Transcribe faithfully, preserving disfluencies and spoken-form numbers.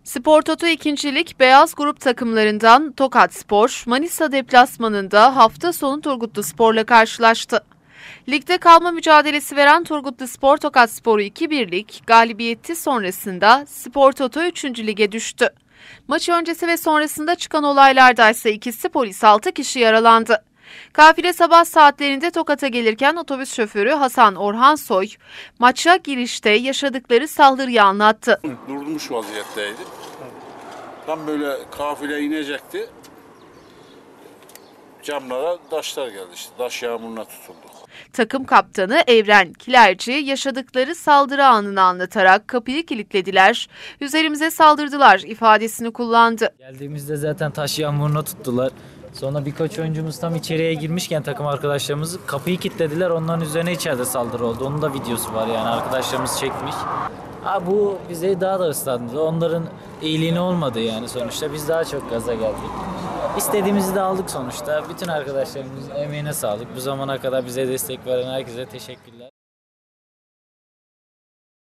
Spor Toto ikincilik Beyaz Grup takımlarından Tokatspor, Manisa deplasmanında hafta sonu Turgutluspor'la karşılaştı. Ligde kalma mücadelesi veren Turgutluspor Tokatspor'u iki birlik galibiyeti sonrasında Spor Toto üçüncü lige düştü. Maç öncesi ve sonrasında çıkan olaylarda ise ikisi polis altı kişi yaralandı. Kafile sabah saatlerinde Tokat'a gelirken otobüs şoförü Hasan Orhan Soy, maça girişte yaşadıkları saldırıyı anlattı. Durmuş vaziyetteydi. Tam böyle kafile inecekti. Camlara taşlar geldi işte. Taş yağmuruna tutulduk. Takım kaptanı Evren Kilerci yaşadıkları saldırı anını anlatarak kapıyı kilitlediler, üzerimize saldırdılar ifadesini kullandı. Geldiğimizde zaten taş yağmuruna tuttular. Sonra birkaç oyuncumuz tam içeriye girmişken takım arkadaşlarımız kapıyı kilitlediler. Onların üzerine içeride saldırı oldu. Onun da videosu var yani arkadaşlarımız çekmiş. Ha, bu bizi daha da ıslandırdı. Onların iyiliğine olmadı yani sonuçta. Biz daha çok gaza geldik. İstediğimizi de aldık sonuçta. Bütün arkadaşlarımızın emeğine sağlık. Bu zamana kadar bize destek veren herkese teşekkürler.